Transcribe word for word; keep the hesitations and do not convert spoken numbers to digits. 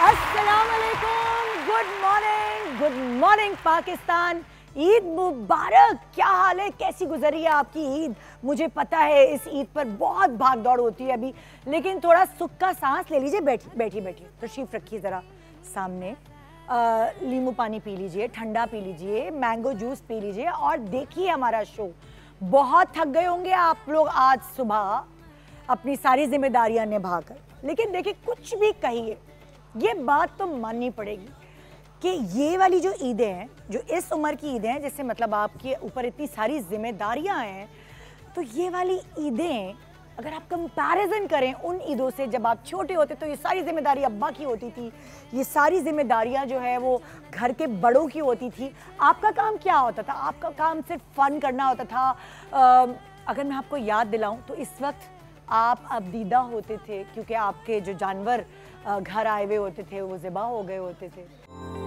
अस्सलाम वालेकुम, good morning, good morning Pakistan. Eid मुबारक। क्या हाल है, कैसी गुजरी है आपकी ईद? मुझे पता है इस ईद पर बहुत भाग दौड़ होती है अभी, लेकिन थोड़ा सुख का सांस ले लीजिए। बैठी बैठी बैठी तशरीफ रखिए ज़रा सामने, नींबू पानी पी लीजिए, ठंडा पी लीजिए, मैंगो जूस पी लीजिए और देखिए हमारा शो। बहुत थक गए होंगे आप लोग आज सुबह अपनी सारी जिम्मेदारियां निभाकर, लेकिन देखिए कुछ भी कहिए, ये बात तो माननी पड़ेगी कि ये वाली जो ईदें हैं, जो इस उम्र की ईदें हैं, जिससे मतलब आपके ऊपर इतनी सारी जिम्मेदारियां हैं, तो ये वाली ईदें अगर आप कंपैरिजन करें उन ईदों से जब आप छोटे होते तो ये सारी जिम्मेदारी अब्बा की होती थी, ये सारी जिम्मेदारियां जो है वो घर के बड़ों की होती थी। आपका काम क्या होता था? आपका काम सिर्फ फन करना होता था। आ, अगर मैं आपको याद दिलाऊं तो इस वक्त आप अब दीदा होते थे, क्योंकि आपके जो जानवर घर आए हुए होते थे वो ज़िबा हो गए होते थे।